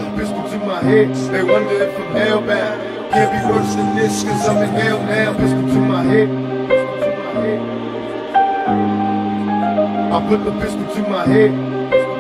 pistol to my head. They wonder if I'm hellbound. Can't be worse than this, cause I'm in hell now. Pistol to my head. I put the pistol to my head.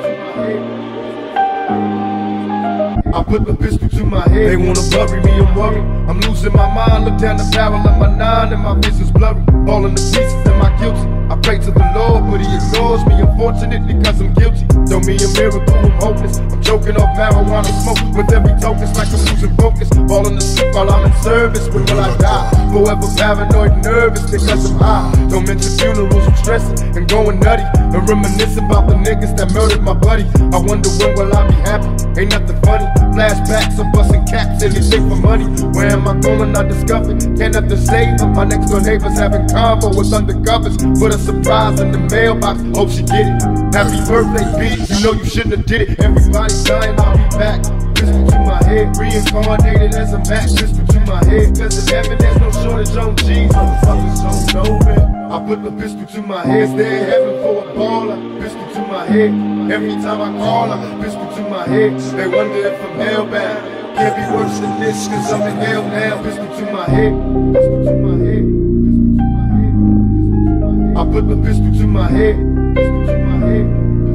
I put the pistol to my head. They wanna bury me, I'm worried. I'm losing my mind, look down the barrel of my 9 and my vision's blurry. Falling to pieces, am I guilty? I pray to the Lord, but he ignores me, unfortunately, cause I'm guilty. Don't mean a miracle, I'm hopeless. I'm choking off marijuana smoke with every token, it's like I'm losing focus. Falling asleep while I'm in service, when will I die? Forever paranoid and nervous because I'm high. Don't mention funerals, I'm stressing and going nutty. And reminiscing about the niggas that murdered my buddy. I wonder when will I be happy, ain't nothing funny. Flashbacks, I'm busting caps, anything for money. Where am I going, I discovered, can't nothing save her. My next door neighbors having convo with undercovers. Put a surprise in the mailbox, hope she get it. Happy birthday, B, you know you shouldn't have did it. Everybody's dying, I'll be back. Pistol to my head, reincarnated as a Mac. Pistol to my head, cause in heaven there's no shortage on G's. Motherfuckers don't know, man. I put the pistol to my head, stay in heaven for a baller. Pistol to my head, every time I call her. Pistol to my head, they wonder if I'm hellbound. Can't be worse than this, cause I'm in hell now. Pistol to my head, pistol to my head, pistol to my head, pistol to my head. I put the pistol to my head, pistol to my head.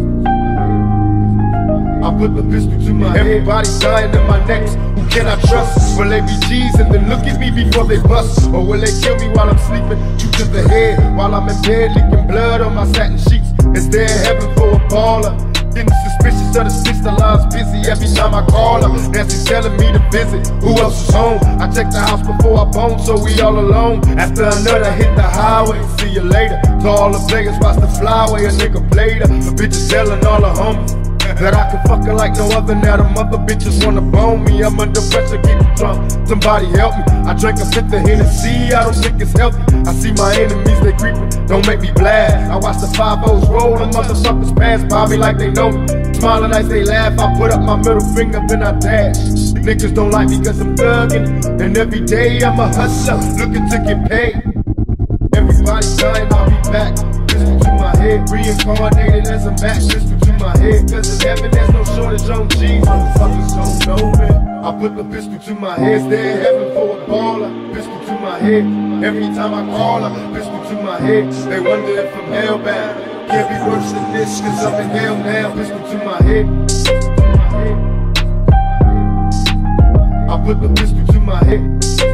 I put the pistol to my head. Everybody dying in my necks, who can I trust? Will they be G's and then look at me before they bust? Or will they kill me while I'm sleeping? Shoot to the head while I'm in bed, leaking blood on my satin sheets. Is there heaven for a baller? Getting suspicious of the bitch, the line's busy every time I call her. Nancy telling me to visit, who else is home? I check the house before I bone, so we all alone. After another hit the highway, see you later. To all the players, watch the flyway, a nigga played her. A bitch is telling all the homies that I can fuck her like no other. Now the mother bitches wanna bone me. I'm under pressure, getting drunk, somebody help me. I drank a fifth of Hennessy, I don't think it's healthy. I see my enemies, they creeping, don't make me blast. I watch the 5-0s roll, the motherfuckers pass by me like they know me. Smiling as they laugh, I put up my middle finger, then I dash. Niggas don't like me cause I'm thuggin', and every day I'm a hustler, looking to get paid. Everybody's dying, I'll be back. Pistol to my head, reincarnated as a Mac. Pistol to my head, cause in heaven there's no shortage on G's. Motherfuckers don't know, man. I put the pistol to my head, stay in heaven for a baller. Pistol to my head, every time I call her. Pistol to my head, they wonder if I'm hellbound. Can't be worse than this, cause I'm in hell now. Pistol to my head, pistol to my head. I put the pistol to my head.